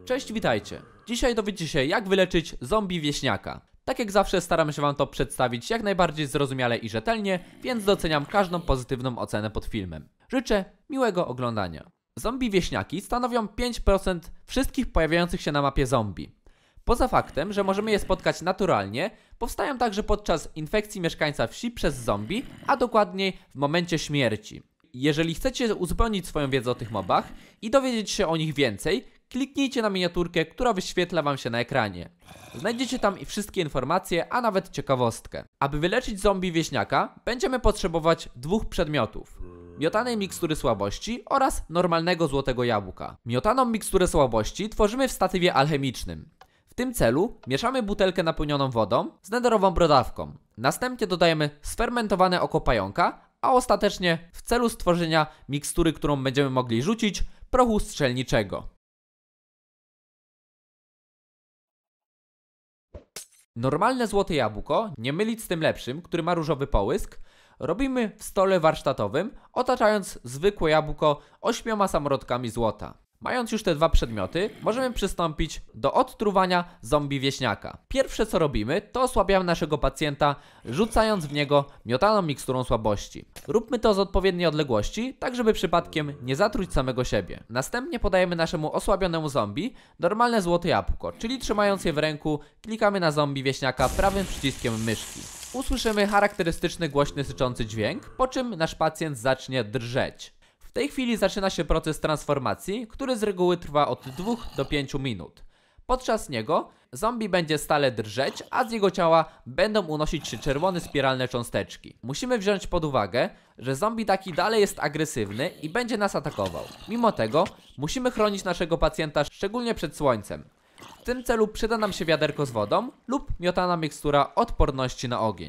Cześć, witajcie. Dzisiaj dowiecie się, jak wyleczyć zombie wieśniaka. Tak jak zawsze staram się wam to przedstawić jak najbardziej zrozumiale i rzetelnie, więc doceniam każdą pozytywną ocenę pod filmem. Życzę miłego oglądania. Zombie wieśniaki stanowią 5% wszystkich pojawiających się na mapie zombie. Poza faktem, że możemy je spotkać naturalnie, powstają także podczas infekcji mieszkańca wsi przez zombie, a dokładniej w momencie śmierci. Jeżeli chcecie uzupełnić swoją wiedzę o tych mobach i dowiedzieć się o nich więcej, kliknijcie na miniaturkę, która wyświetla wam się na ekranie. Znajdziecie tam i wszystkie informacje, a nawet ciekawostkę. Aby wyleczyć zombie wieśniaka, będziemy potrzebować dwóch przedmiotów. Miotanej mikstury słabości oraz normalnego złotego jabłka. Miotaną miksturę słabości tworzymy w statywie alchemicznym. W tym celu mieszamy butelkę napełnioną wodą z netherową brodawką. Następnie dodajemy sfermentowane oko pająka, a ostatecznie w celu stworzenia mikstury, którą będziemy mogli rzucić, prochu strzelniczego. Normalne złote jabłko, nie mylić z tym lepszym, który ma różowy połysk, robimy w stole warsztatowym, otaczając zwykłe jabłko 8 samorodkami złota. Mając już te dwa przedmioty, możemy przystąpić do odtruwania zombie wieśniaka. Pierwsze co robimy, to osłabiamy naszego pacjenta, rzucając w niego miotaną miksturą słabości. Róbmy to z odpowiedniej odległości, tak żeby przypadkiem nie zatruć samego siebie. Następnie podajemy naszemu osłabionemu zombie normalne złote jabłko, czyli trzymając je w ręku, klikamy na zombie wieśniaka prawym przyciskiem myszki. Usłyszymy charakterystyczny głośny syczący dźwięk, po czym nasz pacjent zacznie drżeć. W tej chwili zaczyna się proces transformacji, który z reguły trwa od 2 do 5 minut. Podczas niego zombie będzie stale drżeć, a z jego ciała będą unosić się czerwone spiralne cząsteczki. Musimy wziąć pod uwagę, że zombie taki dalej jest agresywny i będzie nas atakował. Mimo tego musimy chronić naszego pacjenta szczególnie przed słońcem. W tym celu przyda nam się wiaderko z wodą lub miotana mikstura odporności na ogień.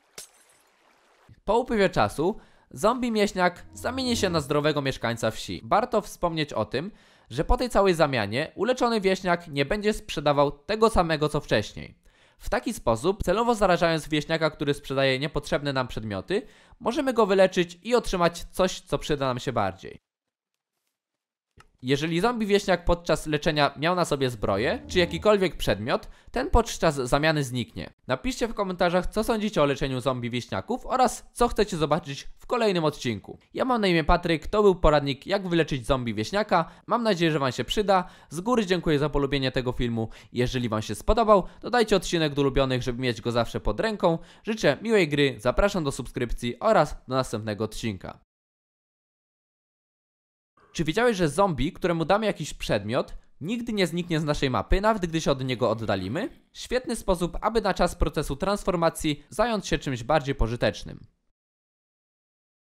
Po upływie czasu zombie wieśniak zamieni się na zdrowego mieszkańca wsi. Warto wspomnieć o tym, że po tej całej zamianie uleczony wieśniak nie będzie sprzedawał tego samego co wcześniej. W taki sposób, celowo zarażając wieśniaka, który sprzedaje niepotrzebne nam przedmioty, możemy go wyleczyć i otrzymać coś, co przyda nam się bardziej. Jeżeli zombie wieśniak podczas leczenia miał na sobie zbroję, czy jakikolwiek przedmiot, ten podczas zamiany zniknie. Napiszcie w komentarzach, co sądzicie o leczeniu zombie wieśniaków oraz co chcecie zobaczyć w kolejnym odcinku. Ja mam na imię Patryk, to był poradnik jak wyleczyć zombie wieśniaka. Mam nadzieję, że wam się przyda. Z góry dziękuję za polubienie tego filmu. Jeżeli wam się spodobał, dodajcie odcinek do ulubionych, żeby mieć go zawsze pod ręką. Życzę miłej gry, zapraszam do subskrypcji oraz do następnego odcinka. Czy wiedziałeś, że zombie, któremu damy jakiś przedmiot, nigdy nie zniknie z naszej mapy, nawet gdy się od niego oddalimy? Świetny sposób, aby na czas procesu transformacji zająć się czymś bardziej pożytecznym.